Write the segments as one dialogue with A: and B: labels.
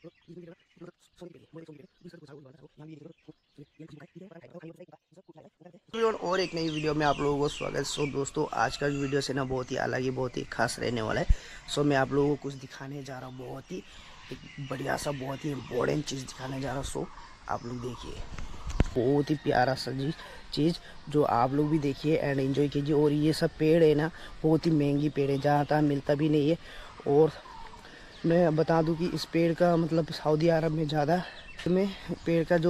A: और एक नई वीडियो में आप लोगों को स्वागत। दोस्तों आज का वीडियो से ना बहुत ही अलग ही बहुत ही खास रहने वाला है। मैं आप लोगों को कुछ दिखाने जा रहा हूँ, बहुत ही एक बढ़िया सा बहुत ही इम्पोर्टेंट चीज़ दिखाने जा रहा हूँ। आप लोग देखिए, बहुत ही प्यारा सा चीज़ जो आप लोग भी देखिए एंड एंजॉय कीजिए। और ये सब पेड़ है ना, बहुत ही महंगी पेड़ है, जहाँ तहाँ मिलता भी नहीं है। और मैं बता दूं कि इस पेड़ का मतलब सऊदी अरब में ज़्यादा में पेड़ का जो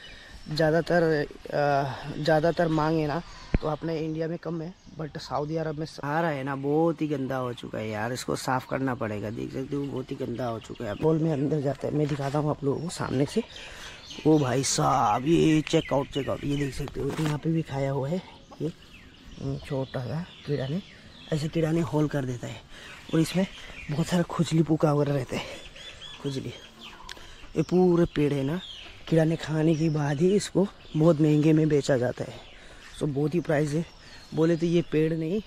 A: ज़्यादातर मांग है ना, तो अपने इंडिया में कम है, बट सऊदी अरब में सहारा है ना, बहुत ही गंदा हो चुका है यार। इसको साफ़ करना पड़ेगा। देख सकते हो बहुत ही गंदा हो चुका है। बॉल में अंदर जाता है, मैं दिखाता हूँ आप लोगों को सामने से। ओ भाई साहब, ये चेकआउट ये देख सकते हो, यहाँ पे भी खाया हुआ है। ये छोटा सा कीड़ा ने ऐसे कीड़ा ने होल कर देता है, और इसमें बहुत सारा खुजली पुका वगैरह रहता है। खुजली ये पूरे पेड़ है ना, कीड़ा ने खाने के बाद ही इसको बहुत महंगे में बेचा जाता है। बहुत ही प्राइस है। बोले तो ये पेड़ नहीं,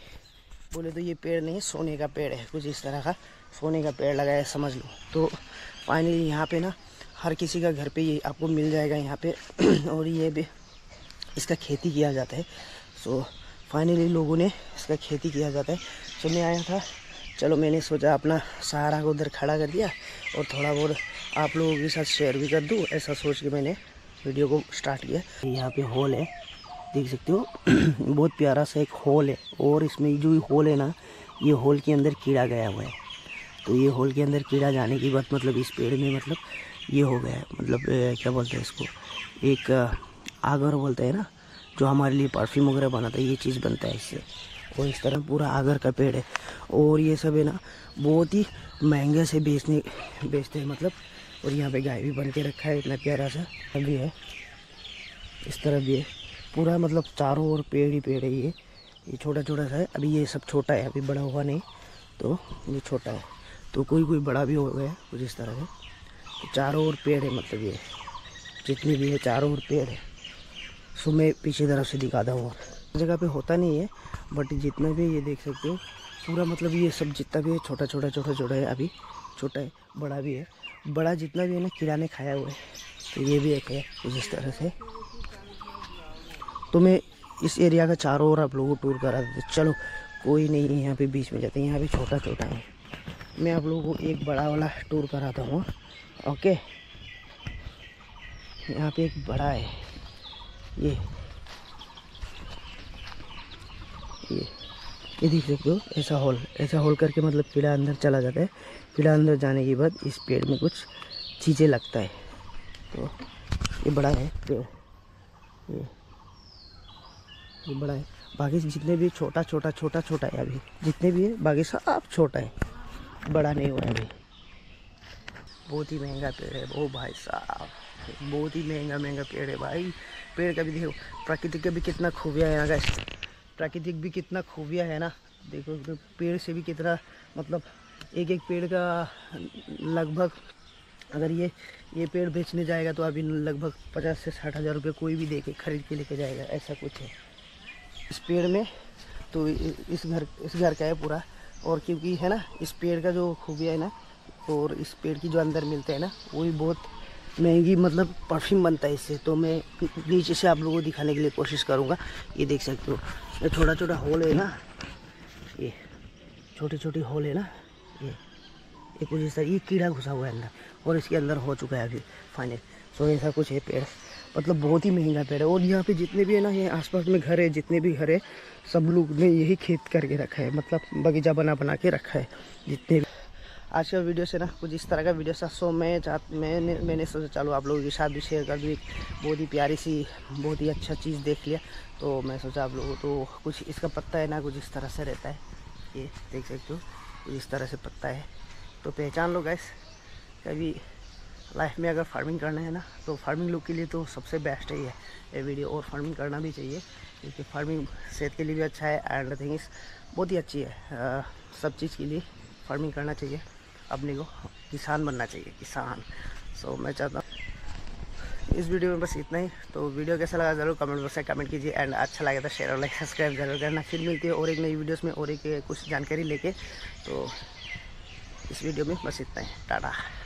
A: सोने का पेड़ है, कुछ इस तरह का सोने का पेड़ लगाया समझ लो। तो फाइनली यहाँ पे ना हर किसी का घर पे ये आपको मिल जाएगा यहाँ पे। और ये भी इसका खेती किया जाता है। फाइनली लोगों ने इसका खेती किया जाता है। मैं आया था, चलो मैंने सोचा अपना सहारा को उधर खड़ा कर दिया और थोड़ा बहुत आप लोगों के साथ शेयर भी कर दूं, ऐसा सोच के मैंने वीडियो को स्टार्ट किया। यहाँ पे होल है, देख सकते हो। बहुत प्यारा सा एक होल है, और इसमें जो होल है ना, ये होल के अंदर कीड़ा गया हुआ है। तो ये होल के अंदर कीड़ा जाने की बात मतलब इस पेड़ में मतलब ये हो गया है, मतलब क्या बोलते हैं इसको, एक आगर बोलते हैं ना, जो हमारे लिए परफ्यूम वगैरह बनाता है, ये चीज़ बनता है इससे। और इस तरह पूरा आगर का पेड़ है। और ये सब है ना बहुत ही महंगे से बेचते हैं मतलब। और यहाँ पे गाय भी बन के रखा है, इतना प्यारा सा भी है। इस तरह भी है पूरा, मतलब चारों ओर पेड़ ही पेड़ है। ये छोटा छोटा सा है, अभी ये सब छोटा है, अभी बड़ा हुआ नहीं, तो ये छोटा है। तो कोई बड़ा भी हो गया कुछ इस तरह से। तो चारों ओर पेड़ है, मतलब ये जितने भी है चारों ओर पेड़ है। मैं पीछे तरफ से दिखाता हूँ। जगह पे होता नहीं है, बट जितना भी ये देख सकते हो पूरा, मतलब ये सब जितना भी है छोटा छोटा है। अभी छोटा है, बड़ा भी है। बड़ा जितना भी है ना कीड़ा ने खाया हुआ है। तो ये भी एक है कुछ इस तरह से। तो मैं इस एरिया का चारों ओर आप लोगों को टूर करा देते। चलो कोई नहीं है, यहाँ पे बीच में जाते हैं, यहाँ भी छोटा छोटा है। मैं आप लोगों को एक बड़ा वाला टूर कराता हूँ। ओके, यहाँ पे एक बड़ा है, ये देख सकते हो। ऐसा होल करके मतलब कीड़ा अंदर चला जाता है। कीड़ा अंदर जाने के बाद इस पेड़ में कुछ चीज़ें लगता है। तो ये बड़ा है पेड़, ये बड़ा है। बाकी जितने भी छोटा है अभी, जितने भी है बाकी सब छोटा है, बड़ा नहीं हुआ है अभी। बहुत ही महंगा पेड़ है वो भाई साहब, बहुत ही महंगा पेड़ है भाई। पेड़ का भी देखो, प्रकृति का भी कितना खूबियाँ है ना, प्राकृतिक भी कितना खूबियाँ है ना। देखो तो पेड़ से भी कितना, मतलब एक पेड़ का लगभग, अगर ये पेड़ बेचने जाएगा तो अभी लगभग 50 से 60 हज़ार रुपये कोई भी देके खरीद के लेके जाएगा, ऐसा कुछ है इस पेड़ में। तो इस घर का है पूरा। और क्योंकि है ना इस पेड़ का जो खूबियाँ है ना, और इस पेड़ की जो अंदर मिलते हैं ना, वो भी बहुत महंगी, मतलब परफ्यूम बनता है इससे। तो मैं नीचे से आप लोगों को दिखाने के लिए कोशिश करूँगा। ये देख सकते हो, ये छोटा होल है ना, ये छोटी होल है ना, ये कुछ इस तरह, ये कीड़ा घुसा हुआ है अंदर, और इसके अंदर हो चुका है अभी फाइनल। ऐसा कुछ है पेड़, मतलब बहुत ही महंगा पेड़ है। और यहाँ पे जितने भी है ना, ये आसपास में घर है, जितने भी घर है, सब लोग ने यही खेत करके रखा है, मतलब बगीचा बना के रखा है जितने भी। आज का वीडियो से ना कुछ इस तरह का वीडियो था। मैंने सोचा चलो आप लोगों के साथ भी शेयर कर दूँ। एक बहुत ही प्यारी सी, बहुत ही अच्छा चीज़ देख लिया, तो मैं सोचा आप लोगों तो कुछ इसका पत्ता है ना, कुछ इस तरह से रहता है, ये देख सकते हो, कुछ इस तरह से पत्ता है। तो पहचान लो गाइस। कभी लाइफ में अगर फार्मिंग करना है ना, तो फार्मिंग लोग के लिए तो सबसे बेस्ट है ये वीडियो। और फार्मिंग करना भी चाहिए, क्योंकि फार्मिंग सेहत के लिए भी अच्छा है, एंड थिंग्स बहुत ही अच्छी है। सब चीज़ के लिए फार्मिंग करना चाहिए, अपने को किसान बनना चाहिए, किसान। मैं चाहता हूँ इस वीडियो में बस इतना ही। तो वीडियो कैसा लगा ज़रूर कमेंट बॉक्स में कमेंट कीजिए, एंड अच्छा लगा तो शेयर और लाइक सब्सक्राइब जरूर करना। फिर मिलती है और एक नई वीडियोस में और एक कुछ जानकारी लेके। तो इस वीडियो में बस इतना ही, टाटा।